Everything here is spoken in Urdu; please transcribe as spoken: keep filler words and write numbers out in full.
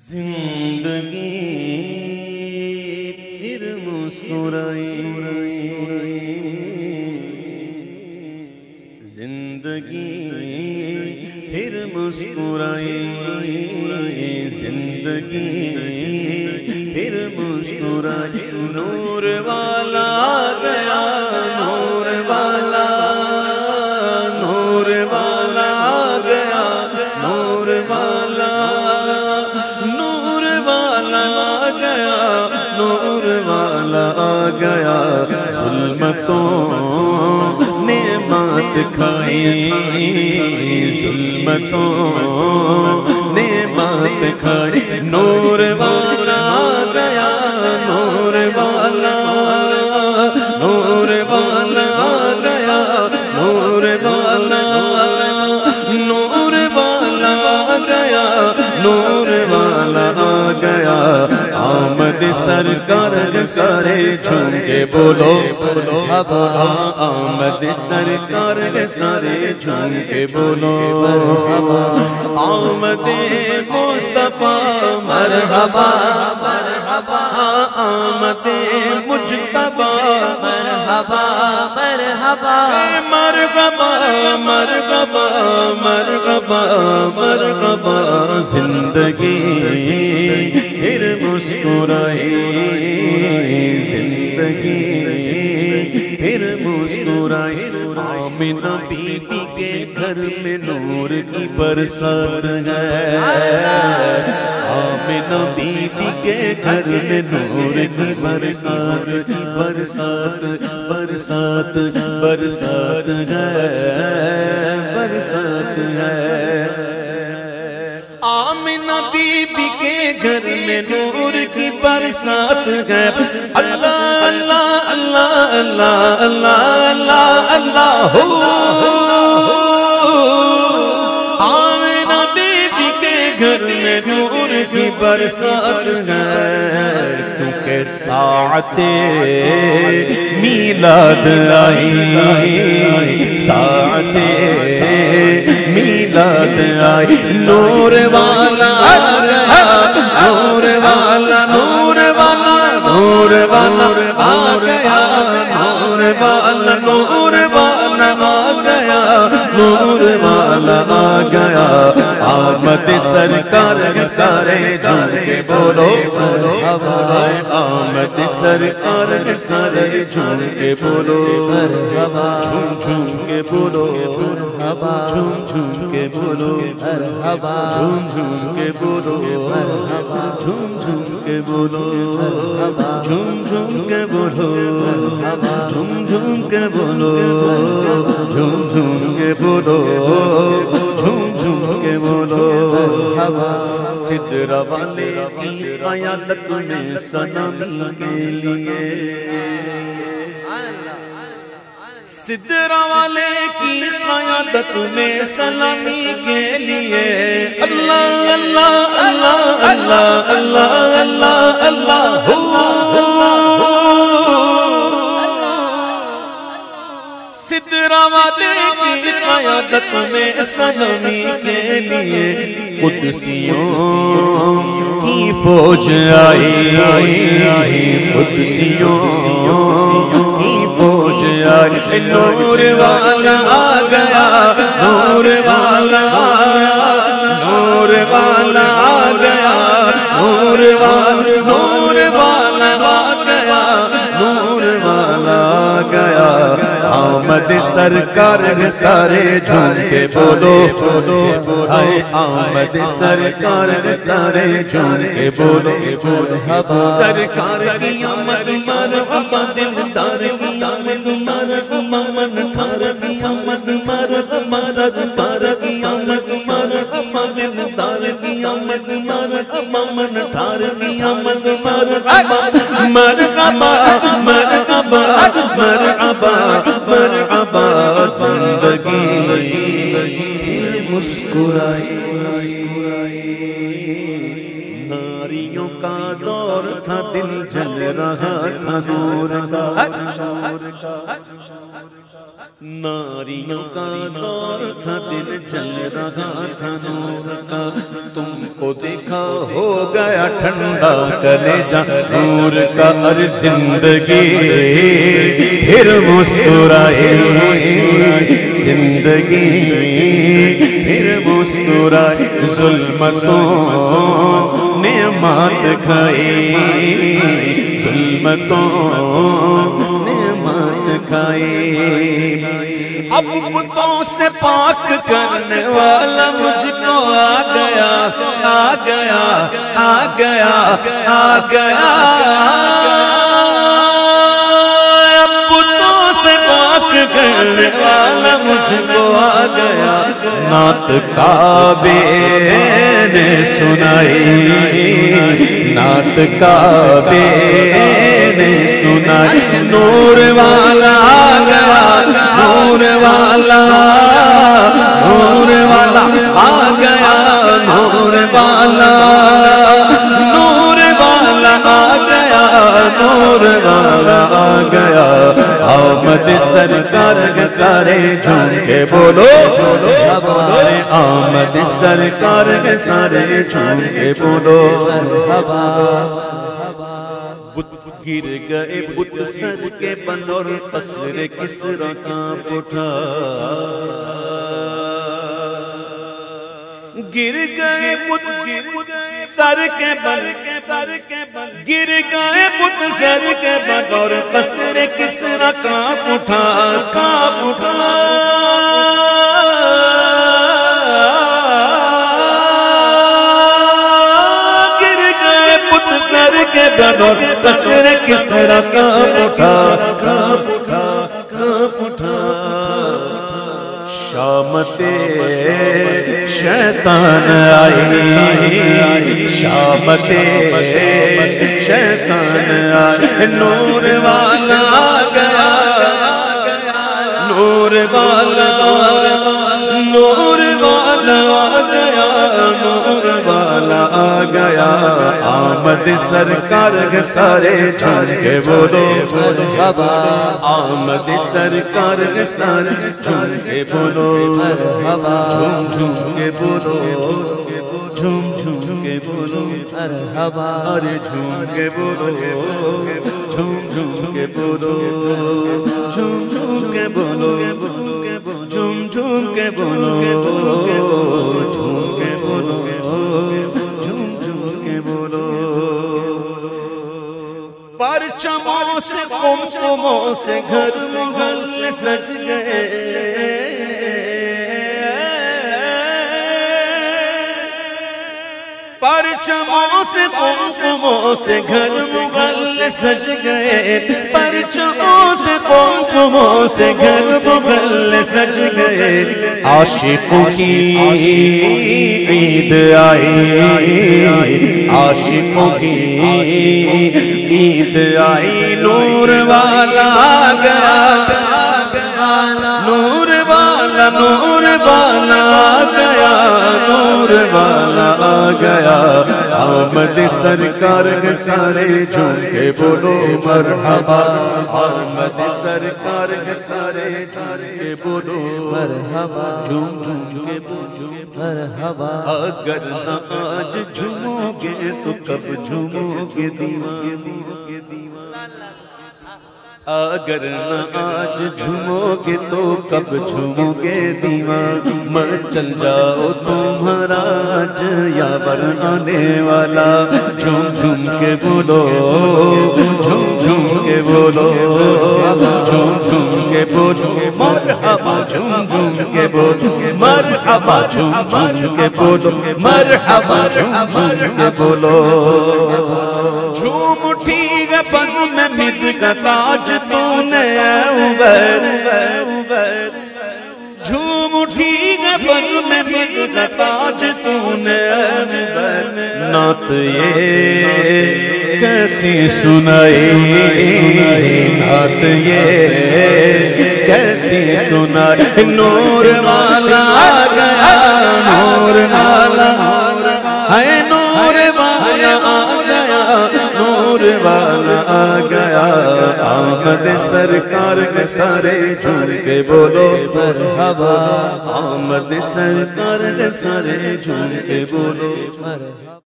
زندگی پھر مسکرائی، زندگی پھر مسکرائی، زندگی پھر مسکرائی، نور والا آ گیا، نور والا، نور والا آ گیا، نور والا، نور والا آ گیا، نور والا آ گیا، ظلمتوں نے مات کھائی، ظلمتوں نے مات کھائی، نور والا آ گیا، نور والا، نور والا آ گیا، نور والا، نور والا آ گیا، نور والا آ گیا، آمد سرکار سارے جھوم کے بولو، آمد سرکار سارے جھوم کے بولو، آمد مصطفیٰ مرحبا، مرحبا، آمد مجتبی مرحبا، مرحبا، مرحبا، مرحبا، مرحبا، مرحبا، زندگی پھر مسکرائی، زندگی پھر مسکرائی، آمنہ بی بی کے گھر میں نور کی برسات ہے، آمنہ بی بی کے گھر میں نور کی برسات، برسات، برسات، برسات ہے، برسات ہے، آمنہ بی بی کے گھر میں نور کی برسات ہے، اللہ اللہ اللہ اللہ اللہ اللہ اللہ ہو، آمنہ بی بی کے گھر میں نور کی برسات ہے، کیونکہ ساعت میلاد آئی، ساعت میلاد آئی، نور والا آ گیا، نور والا، نور والا، نور والا آ گیا، نور والا، نور والا آ گیا، نور والا آ گیا، آمد سرکار سارے جھوم کے بولو، آمد سرکار سارے جھوم کے بولو، جھوم جھوم کے بولو، جھوم جھوم کے بولو، جھوم جھوم کے بولو، جھوم جھوم کے بولو، جھوم جھوم کے بولو، جھوم جھوم کے بولو، جھوم جھوم کے بولو، جھوم جھوم کے بولو، سدرہ والے کی قیادت میں سلامی کے لیے، سدرہ والے کی قیادت میں سلامی کے لیے، اللہ اللہ اللہ اللہ اللہ اللہ اللہ سدرہ والے کی قیادت میں سلامی کے لیے، قدسیوں کی فوج آئی، قدسیوں کی فوج آئی، نور والا آ گیا، نور والا آ گیا، نور والا آ گیا، نور والا، نور والا آ گیا، نور والا آ گیا، آمد سرکار سارے جھوم کے بولو، آئے آمد سرکار سارے جھوم کے بولو، سرکار کی آمد مرحبا، دلدار کی آمد مرحبا، من ٹھار کی آمد مرحبا، سرکار کی آمد مرحبا، دلدار کی آمد مرحبا، من ٹھار کی آمد مرحبا، مرحبا مرحبا مرحبا مرحبا، زندگی مسکرائی، ناریوں کا دور تھا، دل جل رہا تھا نور کا، ناریوں کا دور تھا دل چل رہا تھا نور کا تم کو دیکھا ہو گیا ٹھنڈا کلیجہ نور کا اور زندگی پھر مسکرائے زندگی پھر مسکرائے ظلمتوں نے مات کھائی ظلمتوں نے مات کھائی اب بتوں سے پاک کرنے والا مجھ کو آ گیا آ گیا آ گیا آ گیا اب بتوں سے پاک کرنے والا مجھ کو آ گیا نعت کعبے نے سنائی نعت کعبے نے سنائی نور والا آ گیا نور والا نور والا آ گیا نور والا نور والا آ گیا نور والا آ گیا آمد سرکار کے سارے جھوم کے بولو ہمارے آمد سرکار کے سارے جھوم کے بولو گر گئے بت سر کے بن اور قصر کسریٰ کانپ اٹھا گر گئے بت سر کے بن گر گئے بت سر کے بن اور قصر کسریٰ کانپ اٹھا کانپ اٹھا اور قصر کسریٰ کانپ اٹھا کانپ اٹھا کانپ اٹھا شامت شیطان آئی شامت شیطان آئی نور والا آ گیا نور والا نور والا آ گیا نور والا آ گیا آمد سرکار کے سارے جھوم کے بولو آمد سرکار کے سارے جھوم کے بولو جھوم جھوم کے بولو جھوم جھوم کے بولو ارے جھوم کے بولو جھوم جھوم کے بولو جھوم جھوم کے بولو جھوم جھوم کے بولو جھوم کے بولو جھوم جھوم کے بولو پرچموں سے قمقموں سے گھر گھر سج گئے پرچموں سے قمقموں سے گھر مغل سج گئے پرچموں سے قمقموں سے گھر مغل سج گئے عاشقوں کی عید آئی عاشقوں کی عید آئی نور والا آ گیا نور والا نور والا آ گیا نور والا آ گیا آمد سرکار کے سارے جھوم کے بولو مرحبا آمد سرکار کے سارے جھوم کے بولو مرحبا جھوم جھوم کے بولو مرحبا اگر نہ آج جھومو گے تو کب جھومو گے دیوانے اگر نہ آج جھومو گے تو کب جھومو گے دیوان مچل جاؤ تمہارا آج یاور آنے والا جھوم جھوم کے بولو جھوم جھوم کے بولو جھوم جھوم کے بولو مرحبا جھوم جھوم کے بولو مرحبا جھوم جھوم کے بولو مرحبا جھوم جھوم کے بولو جھوم اٹھی گا پس میں مز کا تاج تو نے عبید جھوم اٹھی گا پس میں مز کا تاج تو نے عبید نعت یہ کیسی سنائی نعت یہ کیسی سنائی نور والا آ گیا نور والا ہے نور والا آ گیا نور والا آ گیا آمد سرکار کے سارے جھوم کے بولو مرحبا آمد سرکار کے سارے جھوم کے بولو مرحبا